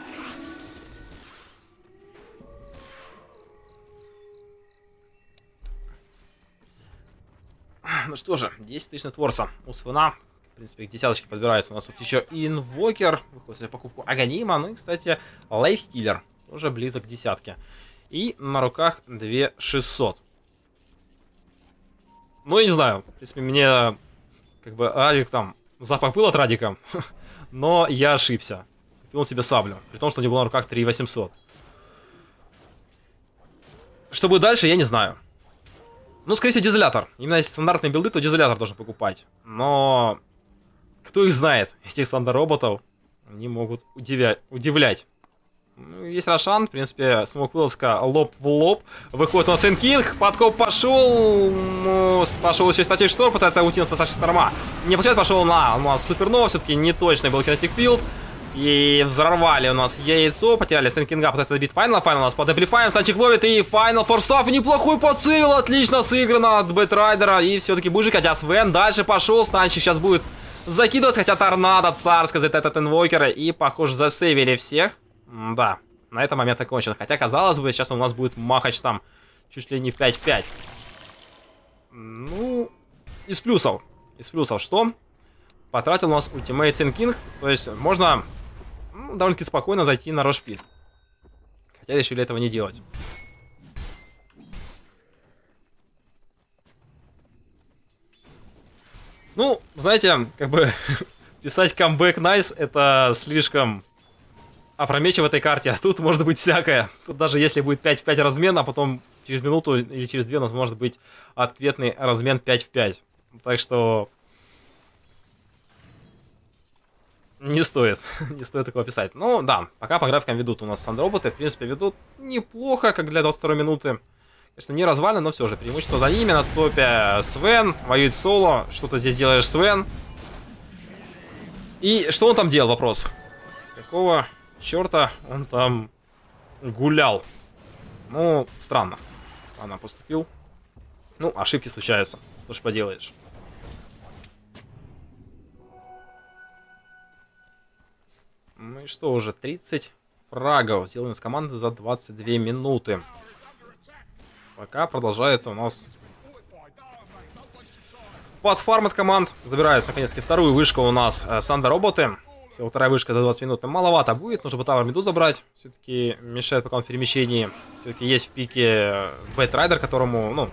S1: Ну что же, десять тысяч нетворса у Свена. В принципе, к десяточке подбирается. У нас тут еще инвокер. Выходит за покупку Аганима. Ну и, кстати, лайфстиллер. Тоже близок к десятке. И на руках две тысячи шестьсот. Ну, я не знаю. В принципе, мне как бы Радик там... Запах был от Радика. Но я ошибся. Купил себе саблю. При том, что у него было на руках три тысячи восемьсот. Что будет дальше, я не знаю. Ну, скорее всего, дизелятор. Именно если стандартные билды, то дизелятор должен покупать. Но... Кто их знает, этих стандартроботов, они могут удивлять. удивлять. Ну, есть Рошан, в принципе, смог вылазка лоб в лоб. Выходит у нас Сенкинг, подкоп пошел. Ну, пошел еще статик Штор, пытается аутинуться Саши Шторма. Не получается, пошел на у нас Супернова, все-таки не точный был кинетик филд. И взорвали у нас яйцо, потеряли Сенкинга, пытается добить файнал. Файнал у нас под амплифаем, Станчик ловит и файнал форстав. Неплохой подсейвил, отлично сыграно от Бэтрайдера. И все-таки бужик, хотя Свен дальше пошел. Станчик сейчас будет закидывать, хотя торнадо царская за этот инвокера. И, похоже, засейвили всех. Да, на этом момент окончен. Хотя, казалось бы, сейчас у нас будет махач там чуть ли не в пять в пять. Ну, из плюсов. Из плюсов что? Потратил у нас ультимейт Сенкинг. То есть можно ну, довольно-таки спокойно зайти на рошпит. Хотя решили этого не делать. Ну, знаете, как бы писать камбэк найс это слишком опрометчиво в этой карте. А тут может быть всякое. Тут даже если будет пять в пять размен, а потом через минуту или через две у нас может быть ответный размен пять в пять. Так что не стоит. Не стоит такого писать. Ну да, пока по графикам ведут у нас сандроботы. В принципе, ведут неплохо, как для двадцать второй минуты. Конечно, не развально, но все же. Преимущество за ними. На топе Свен. Воюет в соло. Что-то здесь делаешь, Свен. И что он там делал, вопрос? Какого черта он там гулял? Ну, странно. Странно поступил. Ну, ошибки случаются. Что ж поделаешь. Ну и что уже? тридцать фрагов сделаем с команды за двадцать две минуты. Пока продолжается у нас подфарм от команд. Забирают наконец-таки вторую вышку у нас э, Санда роботы. Всего вторая вышка за двадцать минут. Маловато будет. Нужно бы Тавер Меду забрать. Все-таки мешает пока он в перемещении. Все-таки есть в пике Бэтрайдер, которому, ну,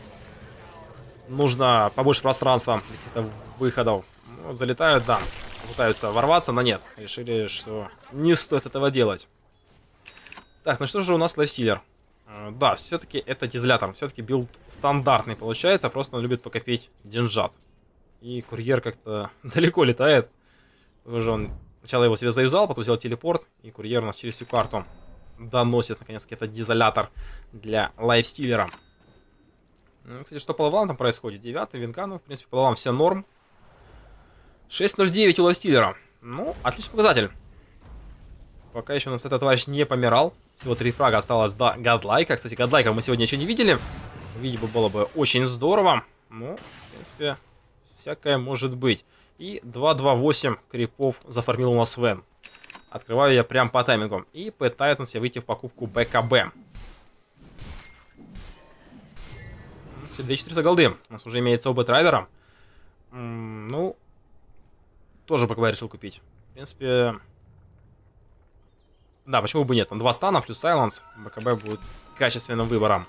S1: нужно побольше пространства для каких-то выходов. Ну, залетают, да. Пытаются ворваться, но нет. Решили, что не стоит этого делать. Так, ну что же у нас лайфстиллер? Uh, да, все-таки это дизелятор. Все-таки билд стандартный получается. Просто он любит покопить деньжат. И курьер как-то далеко летает. Уже он сначала его себе заюзал, потом взял телепорт. И курьер у нас через всю карту доносит наконец-таки этот дизелятор для лайфстиллера. Ну, кстати, что по левелам там происходит? Девятый винка, ну, в принципе, по левелам все норм. шесть ноль девять у лайфстиллера. Ну, отличный показатель. Пока еще у нас этот товарищ не помирал. Всего три фрага осталось до гадлайка. Кстати, гадлайка мы сегодня еще не видели. Видеть бы было бы очень здорово. Ну, в принципе, всякое может быть. И два два восемь крипов зафармил у нас Свен. Открываю я прям по таймингу. И пытает он себе выйти в покупку БКБ. две тысячи четыреста голды. У нас уже имеется оба трайдера. М-м, ну, тоже БКБ решил купить. В принципе... Да, почему бы нет? Там два стана плюс сайленс. БКБ будет качественным выбором.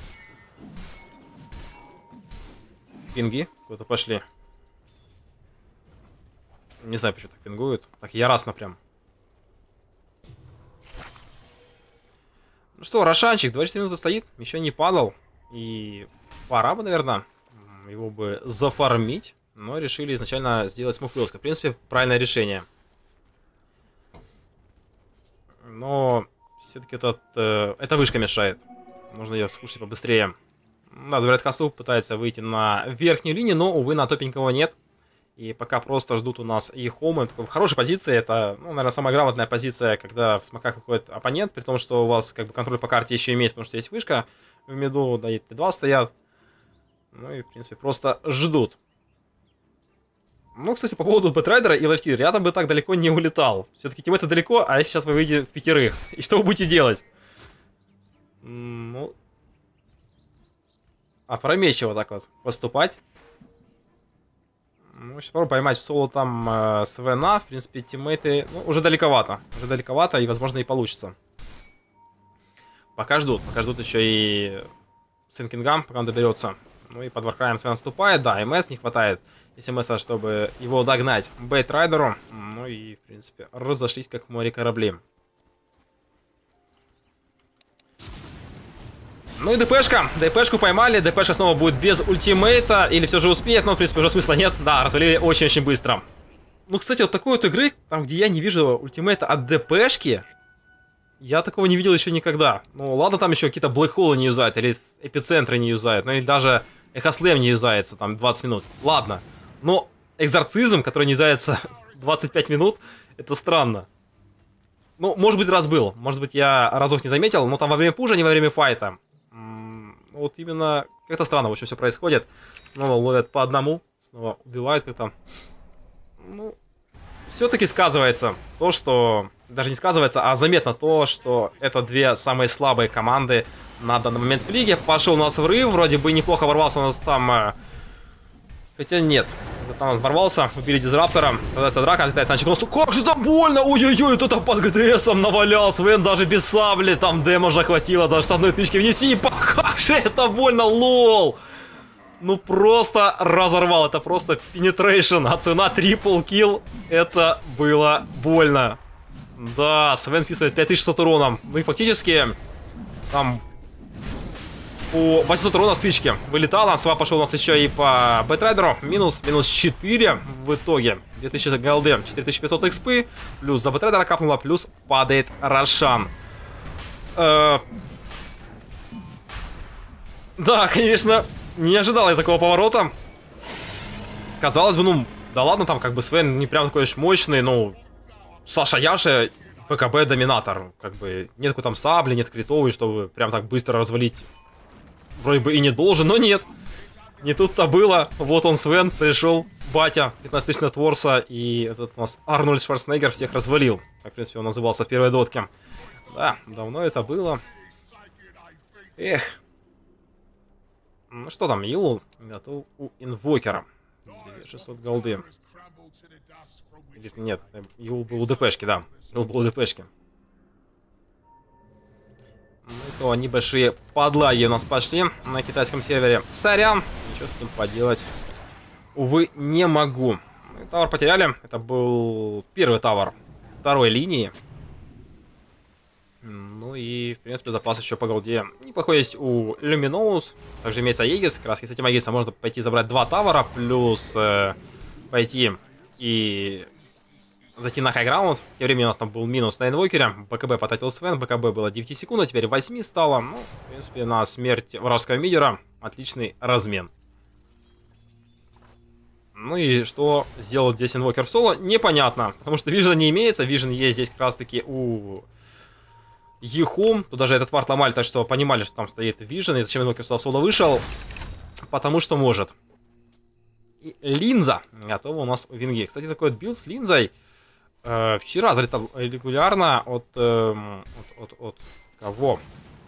S1: Пинги куда-то пошли. Не знаю, почему так пингуют. Так яростно прям. Ну что, Рошанчик, двадцать четыре минуты стоит. Еще не падал. И пора бы, наверное, его бы зафармить. Но решили изначально сделать смуфлёска. В принципе, правильное решение. Но все-таки этот, э, эта вышка мешает. Нужно ее скушать побыстрее. Да, забирает хасту, пытается выйти на верхнюю линию, но, увы, на топенького нет. И пока просто ждут у нас Ехомы. В хорошей позиции. Это, ну, наверное, самая грамотная позиция, когда в смоках выходит оппонент. При том, что у вас как бы контроль по карте еще имеется, потому что есть вышка. В миду, да, и Т два стоят. Ну и, в принципе, просто ждут. Ну, кстати, по поводу Бэтрайдера и лайфстиллера, я там бы так далеко не улетал. Все-таки тиммейты далеко, а сейчас вы выйдете в пятерых. И что вы будете делать? Ну... Опрометчиво так вот поступать. Ну, сейчас попробую поймать соло там э, Свена. В принципе, тиммейты, ну, уже далековато. Уже далековато, и, возможно, и получится. Пока ждут. Пока ждут еще и Синкингам, пока он доберется. Ну и под Варкраем Свен наступает. Да, МС не хватает СМСа, чтобы его догнать Бэтрайдеру. Ну и, в принципе, разошлись как в море корабли. Ну и ДПшка. ДПшку поймали. ДПшка снова будет без ультимейта. Или все же успеет, но, в принципе, уже смысла нет. Да, развалили очень-очень быстро. Ну, кстати, вот такой вот игры, там, где я не вижу ультимейта от ДПшки, я такого не видел еще никогда. Ну, ладно, там еще какие-то блэкхолы не юзают, или эпицентры не юзают, ну, или даже эхослэм не юзается, там, двадцать минут. Ладно. Но экзорцизм, который не юзается двадцать пять минут, это странно. Ну, может быть, раз был. Может быть, я разок не заметил, но там во время пужа, не во время файта. Вот именно как-то странно, в общем, все происходит. Снова ловят по одному, снова убивают как-то. Ну, все-таки сказывается то, что... Даже не сказывается, а заметно то, что это две самые слабые команды на данный момент в лиге. Пошел у нас врыв, вроде бы неплохо ворвался у нас там... Хотя нет, там он ворвался, убили дизраптора, продается драка, взлетает Санчик носу. Как же там больно! Ой-ой-ой, кто-то под ГДСом навалял, Свен даже без сабли, там демажа хватило, даже с одной тычки внеси, как же это больно, лол! Ну просто разорвал, это просто пенетрейшн, а цена трипл килл, это было больно. Да, Свен вписывает пять тысяч шестьсот уроном, ну и фактически там... По восемьсот урона стычки вылетало. Свап пошел у нас еще и по Бэтрайдеру. Минус, минус четыре в итоге. две тысячи голды, четыре тысячи пятьсот экспы. Плюс за Бэтрайдера капнуло, плюс падает Рошан. Э... Да, конечно, не ожидал я такого поворота. Казалось бы, ну, Да ладно, там как бы Свен не прям такой уж мощный, ну... Саша Яша, ПКБ доминатор. Как бы нет какой там сабли, нет критовой, чтобы прям так быстро развалить. Вроде бы и не должен, но нет. Не тут-то было. Вот он, Свен, пришел, батя, пятнадцать тысяч нетворса, и этот у нас Арнольд Шварценеггер всех развалил. Так, в принципе, он назывался в первой дотке. Да, давно это было. Эх. Ну что там, Юл готов у инвокера. шестьсот голды. Или нет, Юл был у ДПшки, да. Юл был у ДПшки. Ну и снова небольшие подлаги у нас пошли на китайском сервере. Сорян, ничего с этим поделать, увы, не могу. Тавр потеряли. Это был первый тавр второй линии. Ну и, в принципе, запас еще по голде неплохой есть у Люминоус. Также имеется Аегис. Как раз с этим Аегисом можно пойти забрать два тавра. Плюс э, пойти и зайти на хайграунд. Тем временем у нас там был минус на инвокере. БКБ потратил Свен. БКБ было девять секунд, а теперь восемь стало. Ну, в принципе, на смерть вражеского мидера отличный размен. Ну и что сделал здесь инвокер в соло, непонятно. Потому что вижена не имеется. Вижен есть здесь как раз таки у Ехум. Тут даже этот вард ломали, так что понимали, что там стоит вижен. И зачем инвокер сюда в соло вышел? Потому что может. И линза готова у нас у Винги. Кстати, такой вот билд с линзой э, вчера залетал регулярно от, э, от, от, от кого?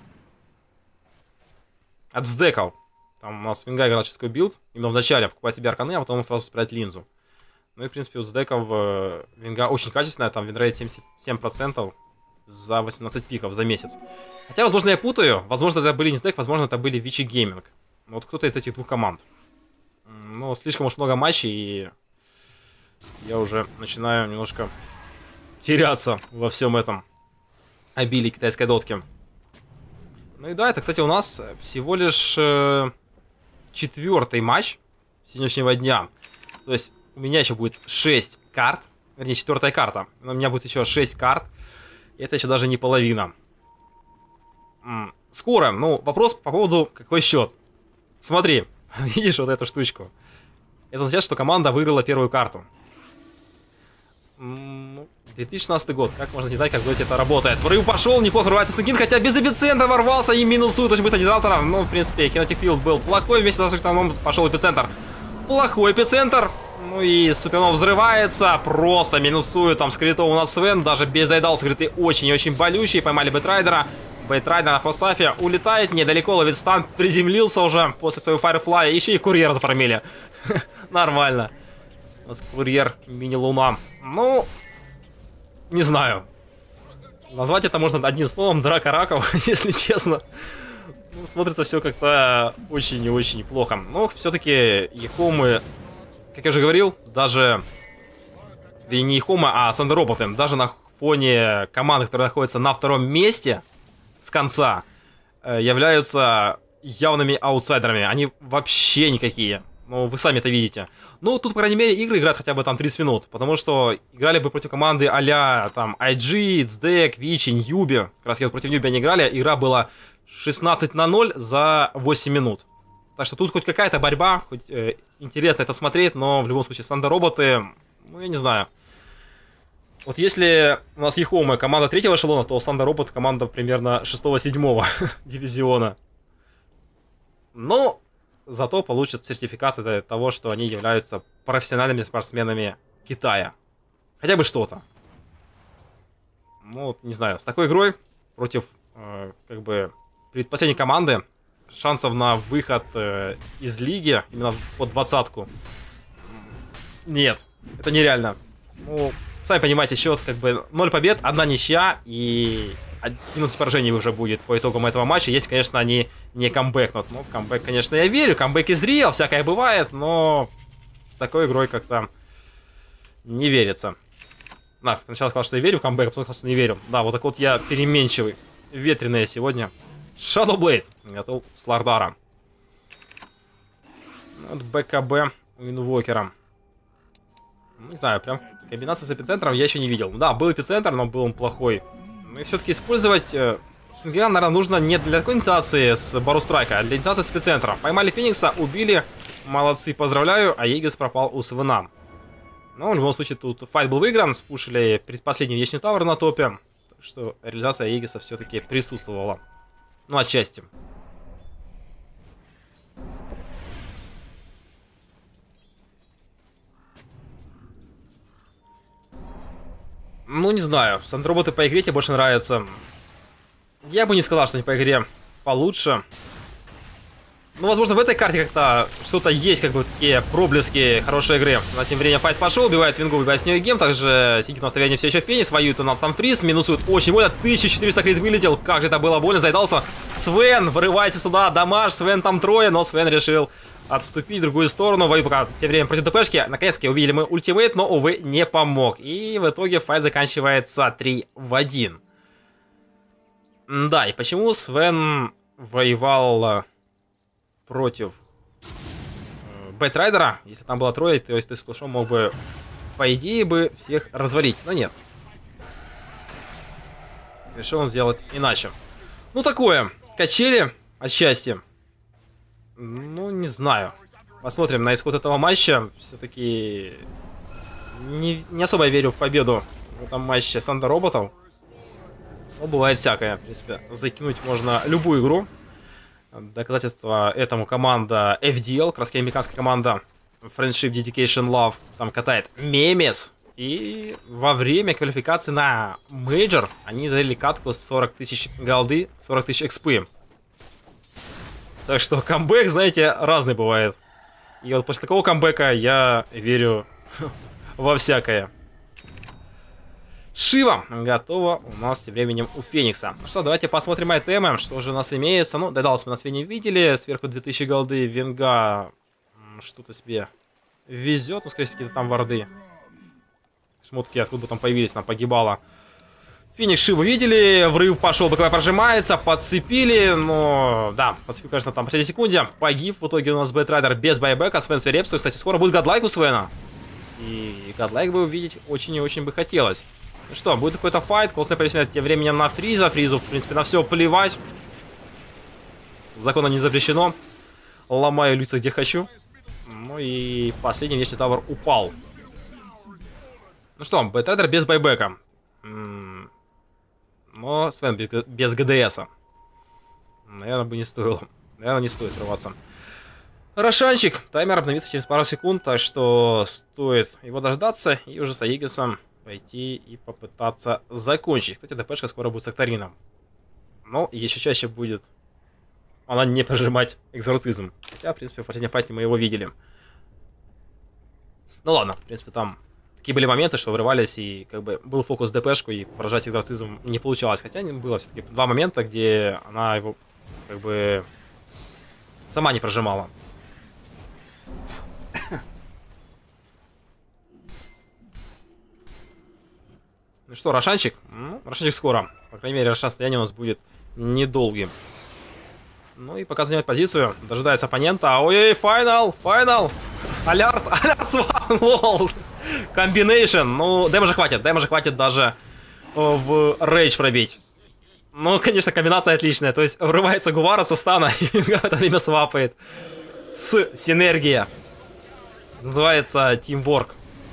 S1: От сдеков. Там у нас Винга играл чистый билд. Именно в начале покупать себе арканы, а потом сразу собирать линзу. Ну и в принципе у сдеков э, Винга очень качественная. Там винрейт семьдесят семь процентов за восемнадцать пиков за месяц. Хотя, возможно, я путаю. Возможно, это были не сдек, возможно, это были Вичи Гейминг. Вот кто-то из этих двух команд. Но слишком уж много матчей, и я уже начинаю немножко теряться во всем этом обилии китайской дотки. Ну и да, это, кстати, у нас всего лишь э, четвертый матч сегодняшнего дня. То есть у меня еще будет шесть карт, вернее, четвертая карта. У меня будет еще шесть карт. И это еще даже не половина. М-м, скоро, ну, вопрос по поводу какой счет. Смотри. Видишь вот эту штучку? Это означает, что команда выиграла первую карту. две тысячи шестнадцатый год. Как можно не знать, как в доте это работает? Врыв пошел, неплохо рвается Снегин, хотя без эпицентра ворвался и минусует очень быстро генераторов. Ну, в принципе, Kinetic Field был плохой, вместе с Ашиктаном пошел эпицентр. Плохой эпицентр. Ну и Супернов взрывается, просто минусует там скрито у нас Свен. Даже без дайдал скриты очень и очень болючие. Поймали Бэйтрайдера. Бэйтрайдер на фостафе улетает недалеко, ловит стан, приземлился уже после своего Firefly. Еще и курьер зафармили. Нормально. У нас курьер мини-луна. Ну, не знаю. Назвать это можно одним словом: драка раков, если честно. Ну, смотрится все как-то очень и очень плохо. Но все-таки Ехомы, как я уже говорил, даже... Да не Ехомы, а Сандероботы, даже на фоне команды, которая находится на втором месте с конца, являются явными аутсайдерами. Они вообще никакие. Ну, вы сами это видите. Ну, тут, по крайней мере, игры играют хотя бы там тридцать минут. Потому что играли бы против команды а-ля там ай джи, Цдек, Вичи, Ньюби. Как раз вот против Ньюби они играли. Игра была шестнадцать на ноль за восемь минут. Так что тут хоть какая-то борьба. Хоть э, интересно это смотреть. Но в любом случае, Сандероботы, ну, я не знаю. Вот если у нас Ехома команда третьего эшелона, то Сандеробот команда примерно шестого-седьмого дивизиона. Ну... Зато получат сертификаты того, что они являются профессиональными спортсменами Китая. Хотя бы что-то. Ну, не знаю, с такой игрой против, э, как бы, предпоследней команды шансов на выход э, из лиги, именно под двадцатку, нет. Это нереально. Ну, сами понимаете, счет как бы ноль побед, одна ничья и... одиннадцать поражений уже будет по итогам этого матча. Есть, конечно, они не камбэкнут. Ну, в камбэк, конечно, я верю. Камбэк из Рио, всякое бывает, но с такой игрой как-то не верится. Да, сначала сказал, что я верю в камбэк, а потом сказал, что не верю. Да, вот так вот я переменчивый. Ветреный сегодня. Shadowblade готов с Лардара. Вот БКБ у инвокера. Не знаю, прям комбинация с эпицентром я еще не видел. Да, был эпицентр, но был он плохой. Ну и все-таки использовать э, Сингиан, наверное, нужно не для такой инициации с Барустрайка, а для инициации с эпицентра. Поймали Феникса, убили. Молодцы, поздравляю. А Егис пропал у Свена. Но в любом случае тут файт был выигран, спушили предпоследний вечный тавр на топе. Так что реализация Аегиса все-таки присутствовала. Ну, отчасти. Ну, не знаю. Сандроботы по игре тебе больше нравятся. Я бы не сказал, что они по игре получше. Ну, возможно, в этой карте как-то что-то есть, как бы, такие проблески хорошей игры. Но тем временем файт пошел, убивает Вингу, убивает с нее гем. Также Сигит на стоянии все еще Феникс, воюет у нас там Фриз, минусует очень больно. тысяча четыреста крит вылетел, как же это было больно, заедался. Свен, вырывайся сюда, дамаж, Свен там трое, но Свен решил отступить в другую сторону. Воюет пока тем временем против ДПшки. Наконец-таки увидели мы ультимейт, но, увы, не помог. И в итоге файт заканчивается три в один. Да, и почему Свен воевал против Бэтрайдера, если там было трое, то есть ты с Клушом мог бы, по идее, бы всех развалить, но нет. Решил он сделать иначе. Ну, такое, качели от счастья. Ну, не знаю. Посмотрим на исход этого матча. Все-таки не, не особо я верю в победу в этом матче Сандер Роботов. Но бывает всякое, в принципе. Закинуть можно любую игру. Доказательство этому команда эф ди эл, краски американская команда Friendship, Dedication, Love, там катает Мемес. И во время квалификации на мейджор они залили катку с сорок тысяч голды, сорок тысяч экспы. Так что камбэк, знаете, разный бывает. И вот после такого камбэка я верю во всякое. Шива готова у нас тем временем у Феникса. Ну что, давайте посмотрим айтемы, что же у нас имеется. Ну, Дедалс мы на свете не видели. Сверху две тысячи голды. Венга что-то себе везет. Ну, скорее всего, там варды. Шмотки откуда там появились, она погибала. Феникс Шиву видели. Врыв пошел, боковая прожимается. Подцепили, но... Да, подцепил, конечно, там в последней секунде. Погиб. В итоге у нас Бэтрайдер без байбека. Свен свирепствует. Кстати, скоро будет гадлайк у Свена. И гадлайк бы увидеть очень и очень бы хотелось. Ну что, будет какой-то файт, классный повесит тем временем на Фриза. Фризу, в принципе, на все плевать. Законом не запрещено. Ломаю лица где хочу. Ну и последний вечный тавр упал. Ну что, Бэтрайдер без байбека. М-м- но Свен без, без ГДСа. Наверное, бы не стоило. Наверное, не стоит рваться. Рошанчик. Таймер обновится через пару секунд, так что стоит его дождаться и уже с Аегисом пойти и попытаться закончить. Кстати, ДПшка скоро будет с Акторином. Но еще чаще будет она не прожимать экзорцизм. Хотя, в принципе, в последнем файте мы его видели. Ну ладно, в принципе, там такие были моменты, что вырывались, и как бы был фокус ДПшку, и поражать экзорцизм не получалось. Хотя было все-таки два момента, где она его как бы сама не прожимала. Ну что, Рошанчик? Ну, Рошанчик скоро. По крайней мере, Рошан стояние у нас будет недолгим. Ну и пока занимает позицию, дожидается оппонента. Ой-ой, финал, финал. Алярт, алярт, сван, лол. Комбинейшн. Ну, дэмэджа хватит, дэмэджа хватит даже в рейдж пробить. Ну, конечно, комбинация отличная. То есть врывается Гувара со стана и в это время свапает. С синергия. Называется тимворк.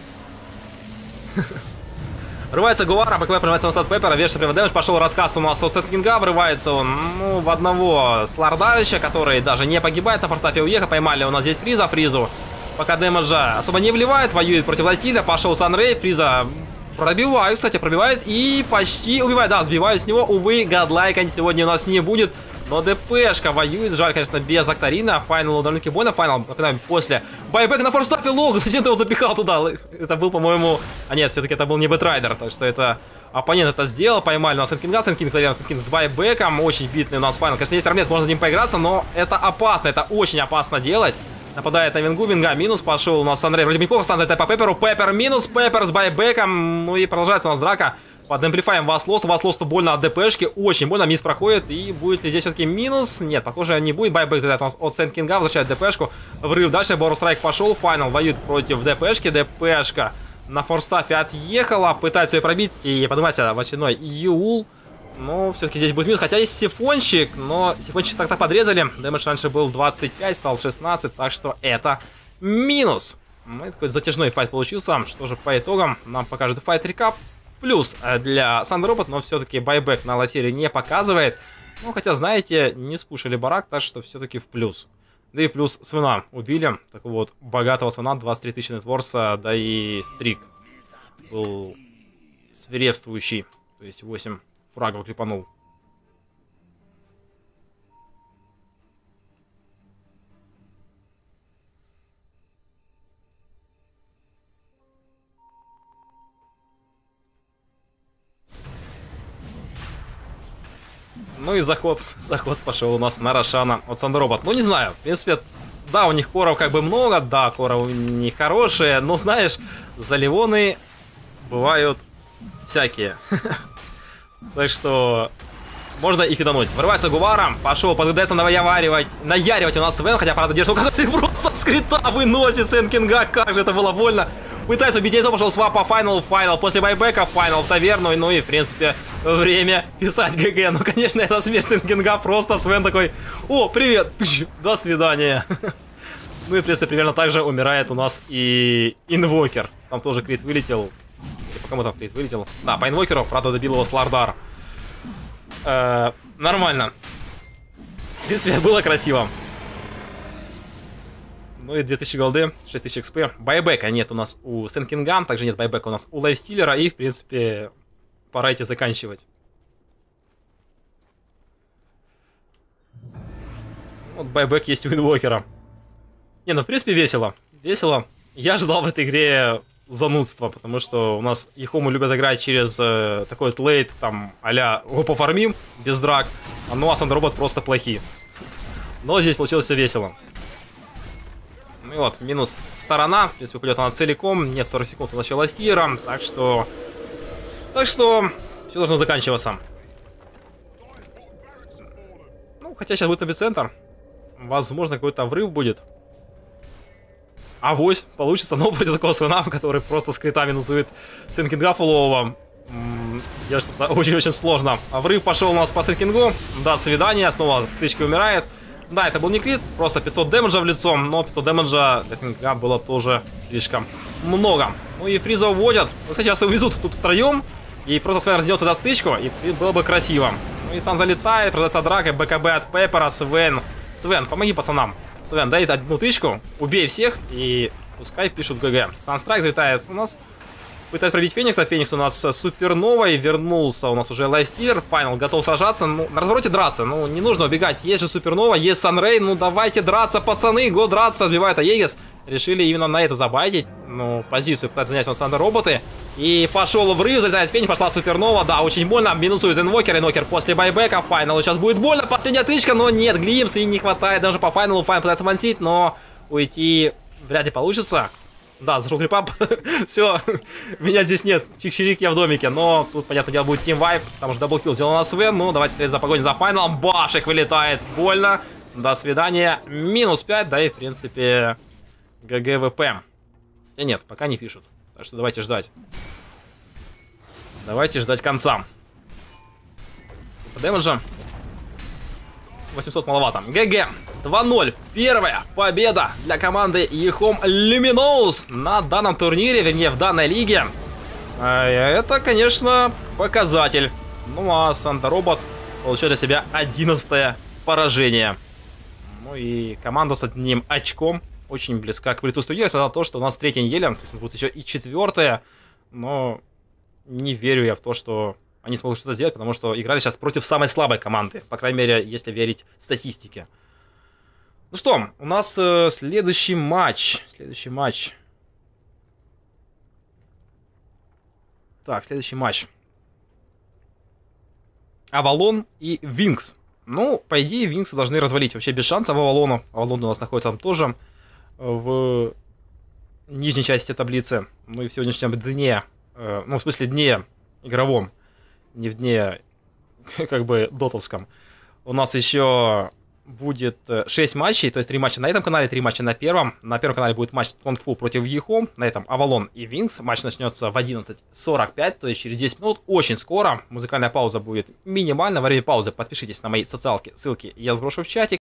S1: Врывается Гувара, БКВ прорывается на сад Пеппера, вешает привод дэмэдж, пошел рассказ у нас от Сеттинга, врывается он, ну, в одного Слардалича, который даже не погибает на форстафе уеха, поймали у нас здесь Фриза, Фризу, пока дэмэджа особо не вливает, воюет против Ластида, пошел Санрей, Фриза пробивают, кстати, пробивает и почти убивает, да, сбивают с него, увы, гадлайка сегодня у нас не будет. Но ДПшка воюет, жаль, конечно, без Акторина. Файнал довольно-таки больно. Файнал, напоминаем, после байбека на форстафе лог. Зачем ты его запихал туда? Это был, по-моему... А нет, все-таки это был не Бэтрайдер. Так что это... Оппонент это сделал. Поймали у нас Сенкинга. Сенкинг, Сенкинг с байбеком. Очень битный у нас файнал. Конечно, есть армлет, можно с ним поиграться, но это опасно. Это очень опасно делать. Нападает на Вингу. Винга минус. Пошел у нас Санрей. Вроде неплохо стан за по Пепперу. Пеппер минус. Пеппер с байбеком. Ну и продолжается у нас драка. Под эмплифаем Васлосту. Васлосту больно от ДПшки. Очень больно. Мисс проходит. И будет ли здесь все-таки минус? Нет, похоже, не будет. Байбек задает у нас от Сент-Кинга. Возвращает ДПшку. Врыв дальше. Борустрайк пошел. Файнал воюет против ДПшки. ДПшка на форстафе отъехала. Пытается ее пробить. И поднимается в очередной Юул. Но все-таки здесь будет минус. Хотя есть сифончик. Но сифончик так-то подрезали. Дэмэдж раньше был двадцать пять, стал шестнадцать. Так что это минус. Ну и такой затяжной файт получился. Что же по итогам нам покажет файт рекап. Плюс для Сандеробот, но все-таки байбек на лотере не показывает. Ну, хотя, знаете, не спушили барак, так что все-таки в плюс. Да и плюс Свена убили. Такого вот богатого Свена, двадцать три тысячи нетворса, да и стрик был свирепствующий. То есть восемь фрагов клепанул. Ну и заход, заход пошел у нас на Рошана от Сандеробот. Ну не знаю, в принципе, да, у них коров как бы много, да, коров у них хорошие, но знаешь, заливоны бывают всякие. Так что можно и фидануть. Врывается Гуваром, пошел под ГДСом наяривать, наяривать у нас Свен, хотя, правда, держит, который просто с крита выносит Сэн Кинга, как же это было больно. Пытается убить Эйзо, пошел свап по файналу, файнал, после байбека файнал в таверну, ну и, в принципе, время писать ГГ. Ну, конечно, это смерть Сэн Кинга, просто Свен такой: о, привет, до свидания. Ну и, в принципе, примерно так же умирает у нас и Инвокер. Там тоже крит вылетел. Или по кому там крит вылетел? Да, по Инвокеру, правда, добил его Слардар. Э, нормально. В принципе, было красиво. Ну и две тысячи голды, шесть тысяч экспи. Байбека нет у нас у Сэн Кинга, также нет байбека у нас у Лайфстиллера. И, в принципе, пора идти заканчивать. Вот байбек есть у Инвокера. Не, ну, в принципе, весело. Весело. Я ожидал в этой игре занудства, потому что у нас Ехому любят играть через э, такой вот лейт, там, а-ля его пофармим, без драк. Ну, а Сандеробот просто плохие. Но здесь получилось все весело. Ну и вот, минус сторона. В принципе, уходит она целиком. Нет, сорок секунд у начала стира. Так что... Так что... Все должно заканчиваться. Ну, хотя сейчас будет эпицентр. Возможно, какой-то врыв будет. Авось получится, но против такого Свена, который просто с крита минусует Сэн Кинга фулового. Делать что-то очень-очень сложно. А врыв пошел у нас по Сэн Кингу. Да, свидание. Снова стычки умирает. Да, это был не крит, просто пятьсот дэмэджа в лицо, но пятьсот дэмэджа для Сэн Кинга было тоже слишком много. Ну и Фриза уводят. Ну, кстати, сейчас увезут тут втроем, и просто Свен разнесся до стычку, и было бы красиво. Ну и Стан залетает, продается драка, БКБ от Пеппера, Свен. Свен, помоги пацанам. Свен, дай одну тычку, убей всех, и пускай пишут ГГ. Санстрайк залетает у нас. Пытается пробить Феникса. Феникс у нас с суперновой. Вернулся у нас уже Лайфстиллер. Файнал готов сражаться. Ну, на развороте драться. Ну, не нужно убегать. Есть же супернова, есть Санрей. Ну, давайте драться, пацаны. Го драться. Сбивает Аегис. Решили именно на это забайтить. Ну, позицию пытается занять у нас Сандероботы. И пошел врыв. Залетает Феникс. Пошла супернова. Да, очень больно. Минусует Инвокер. Инвокер после байбека. Файналу сейчас будет больно. Последняя тычка. Но нет, Глимс. И не хватает даже по файналу. Файнал пытается мансить. Но уйти вряд ли получится. Да, зашел крипап. Все, меня здесь нет. Чик-чирик, я в домике. Но тут, понятное дело, будет тимвайп. Там уже даблкилл сделал на Свен. Ну, давайте встретиться за погоню за файналом. Башек вылетает. Больно. До свидания. Минус пять. Да и, в принципе, ГГВП. И нет, пока не пишут. Так что давайте ждать. Давайте ждать конца. По дэмэджа. восемьсот маловато. ГГ. два ноль. Первая победа для команды Ехом Люминоус на данном турнире, вернее, в данной лиге. Это, конечно, показатель. Ну, а Сандеробот получает для себя одиннадцатое поражение. Ну и команда с одним очком очень близка к вылету с турнира, несмотря на то, что у нас третья неделя, то есть будет еще и четвертая. Но не верю я в то, что они смогут что-то сделать, потому что играли сейчас против самой слабой команды. По крайней мере, если верить статистике. Ну что, у нас э, следующий матч. Следующий матч. Так, следующий матч. Авалон и Винкс. Ну, по идее, Винксы должны развалить вообще без шансов Авалону. Авалон у нас находится там тоже в нижней части таблицы. Ну и в сегодняшнем дне, э, ну, в смысле, дне игровом. Не в дне, как бы, дотовском. У нас еще будет шесть матчей, то есть три матча на этом канале, три матча на первом. На первом канале будет матч Конфу против Ехом, на этом Авалон и Винкс. Матч начнется в одиннадцать сорок пять, то есть через десять минут, очень скоро. Музыкальная пауза будет минимальна. Во время паузы подпишитесь на мои социалки, ссылки я сброшу в чатик.